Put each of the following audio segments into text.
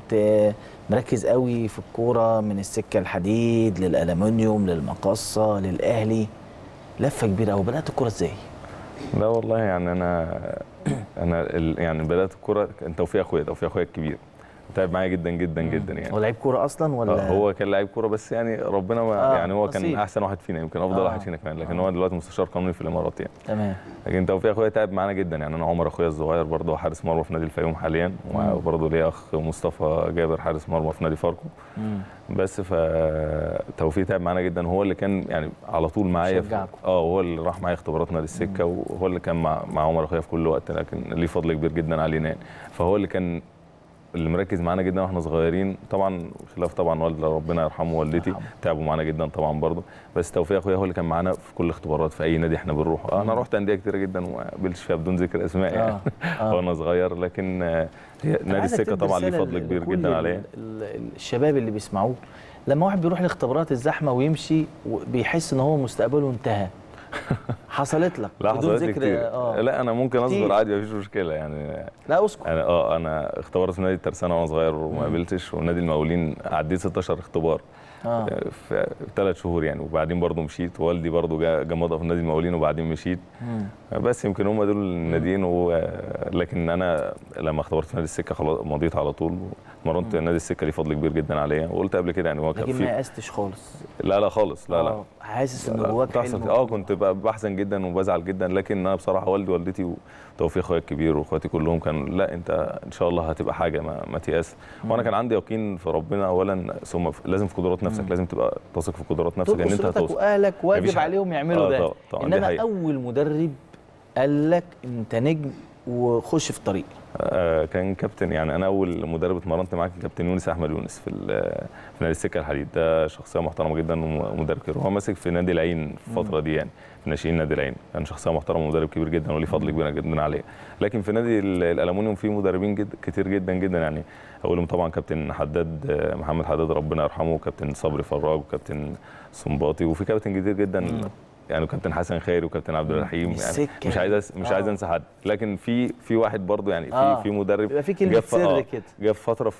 كنت مركز قوي في الكوره من السكه الحديد للالومنيوم للمقصه للاهلي، لفه كبيره قوي. بدات الكوره ازاي؟ لا والله يعني يعني بدات الكوره كان توفيق اخويا الكبير، تعب معايا جدا جدا جدا يعني. هو لعيب كوره اصلا ولا؟ هو كان لعيب كوره بس يعني ربنا ما يعني هو أصيل. كان احسن واحد فينا، يمكن افضل واحد فينا كمان، لكن هو دلوقتي مستشار قانوني في الامارات يعني. تمام. لكن توفيق اخويا تعب معانا جدا يعني. انا عمر اخويا الصغير برضه حارس مرمى في نادي الفيوم حاليا، وبرضه ليا اخ مصطفى جابر حارس مرمى في نادي فاركو. بس فتوفيق تعب معانا جدا، هو اللي كان يعني على طول معايا هو اللي راح معايا اختبارات نادي السكه، وهو اللي كان مع عمر اخويا في كل وقت، لكن ليه فضل كبير جدا علينا يعني. فهو اللي كان اللي مركز معانا جدا واحنا صغيرين، طبعا خلاف طبعا والد ربنا يرحمه والدتي تعبوا معانا جدا طبعا برضه، بس توفيق اخويا هو اللي كان معانا في كل اختبارات في اي نادي احنا بنروحه. انا رحت انديه كتيره جدا وما قابلتش فيها بدون ذكر اسماء يعني وانا صغير، لكن نادي السكه طبعا ليه فضل كبير جدا عليا. الشباب اللي بيسمعوه، لما واحد بيروح لاختبارات الزحمه ويمشي بيحس ان هو مستقبله انتهى، حصلت لك؟ لا حصلت لي كتير. لا انا ممكن اصبر عادي مفيش مشكله يعني. لا اسكت. انا اختبرت في نادي الترسانه وانا صغير وما قابلتش، ونادي المقاولين عديت 16 اختبار في 3 شهور يعني، وبعدين برضه مشيت. والدي برضه جه مضى في نادي المقاولين وبعدين مشيت. بس يمكن هم دول الناديين لكن انا لما اختبرت في نادي السكه خلاص مضيت على طول، ومرنت نادي السكه ليه فضل كبير جدا عليا، وقلت قبل كده يعني هو كان لكن ما يأستش خالص. لا خالص. لا حاسس ان جواك حلم. كنت بحزن جدا وبزعل جدا، لكن انا بصراحه والدي ووالدتي وتوفيق اخويا الكبير واخواتي كلهم كانوا لا انت ان شاء الله هتبقى حاجه ما تيأس. وانا كان عندي يقين في ربنا اولا، ثم لازم في قدرات نفسك، لازم تبقى تثق في قدرات نفسك ان انت هتوصل. واهلك واجب عليهم يعملوا ده. انما اول مدرب قال لك انت نجم وخش في طريق؟ كان كابتن يعني. انا اول مدرب اتمرنت معاه كان كابتن يونس احمد يونس في نادي السكه الحديد. ده شخصيه محترمه جدا ومدرب كبير، هو ماسك في نادي العين في الفتره دي يعني، في ناشئين نادي العين. كان شخصيه محترمه ومدرب كبير جدا وليه فضل كبير جدا عليه. لكن في نادي الالومنيوم في مدربين كتير جدا جدا يعني. اولهم طبعا كابتن حداد محمد حداد ربنا يرحمه، وكابتن صبري فراج، وكابتن سنباطي، وفي كابتن كتير جدا يعني، وكابتن حسن خيري وكابتن عبد الرحيم يعني. مش عايز انسى حد، لكن في واحد برضو يعني في مدرب بيبقى في كلمه سر كده. جه في فتره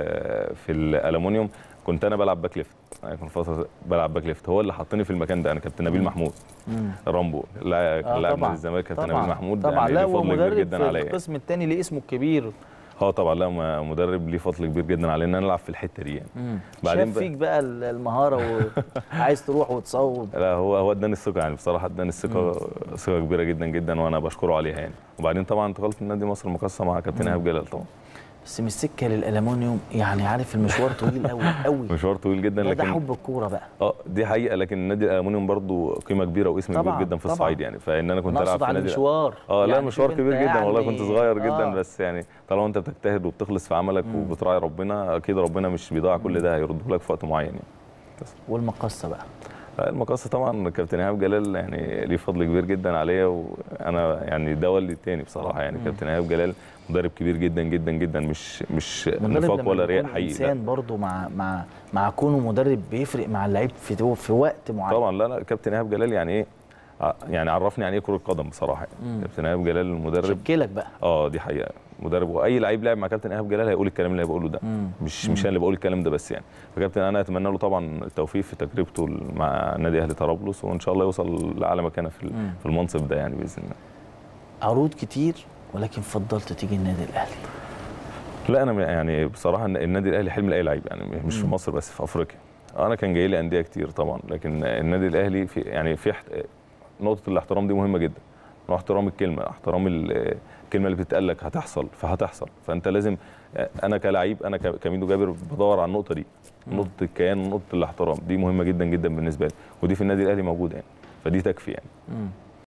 في الالومنيوم كنت انا بلعب باك ليفت يعني، كنت فتره بلعب باك ليفت، هو اللي حطني في المكان ده. انا كابتن نبيل محمود رامبو لاعب نادي الزمالك، كابتن نبيل محمود طبعا. يعني لا فضل كبير جدا عليا. القسم الثاني ليه اسمه الكبير. طبعا. لا مدرب ليه فضل كبير جدا علينا ان انا العب في الحته دي يعني. بعدين شاف فيك بقى المهاره وعايز تروح وتصوب. لا هو اداني الثقه يعني، بصراحه اداني ثقه كبيره جدا جدا وانا بشكره عليها يعني. وبعدين طبعا انتقلت لنادي مصر المقاصه مع كابتن ايهاب جلال طبعا. بس من السكه للالومنيوم يعني، عارف المشوار طويل قوي قوي. مشوار طويل جدا، لكن ده حب الكوره بقى. دي حقيقه. لكن نادي الالومنيوم برضو قيمه كبيره واسم كبير جدا في الصعيد يعني. فان انا كنت العب في نادي مشوار يعني لا مشوار كبير جدا يعني. والله كنت صغير جدا بس يعني طالما انت بتجتهد وبتخلص في عملك وبتراعي ربنا، اكيد ربنا مش بيضيع كل ده، هيرده لك في وقت معين يعني. بس والمقصه بقى؟ المقصه طبعا كابتن ايهاب جلال يعني ليه فضل كبير جدا عليا، وانا يعني ده والدي الثاني بصراحه يعني. كابتن ايهاب جلال مدرب كبير جدا جدا جدا، مش نفاق ولا رياء حقيقي. انسان برضه مع كونه مدرب بيفرق مع اللعيب في وقت معين طبعا. لا كابتن ايهاب جلال يعني ايه يعني، عرفني يعني ايه كره قدم بصراحه يعني. كابتن ايهاب جلال المدرب شكلك بقى. دي حقيقه. مدرب، واي لعيب لعب مع كابتن ايهاب جلال هيقول الكلام اللي بقوله ده. مش انا اللي بقول الكلام ده بس يعني. فكابتن انا اتمنى له طبعا التوفيق في تجربته مع نادي اهلي طرابلس، وان شاء الله يوصل لاعلى مكانه في المنصب ده يعني باذن الله. عروض كتير، ولكن فضلت تيجي النادي الاهلي؟ لا انا يعني بصراحه النادي الاهلي حلم لاي لعيب يعني، مش في مصر بس في افريقيا. انا كان جاي لي انديه كتير طبعا، لكن النادي الاهلي في نقطه الاحترام دي مهمه جدا. واحترام الكلمه، احترام الكلمه اللي بتتقال لك هتحصل فهتحصل. فانت لازم، انا كلاعب انا كميدو جابر بدور على النقطه دي، نقطه الكيان ونقطه الاحترام دي مهمه جدا جدا بالنسبه لي، ودي في النادي الاهلي موجوده يعني، فدي تكفي يعني.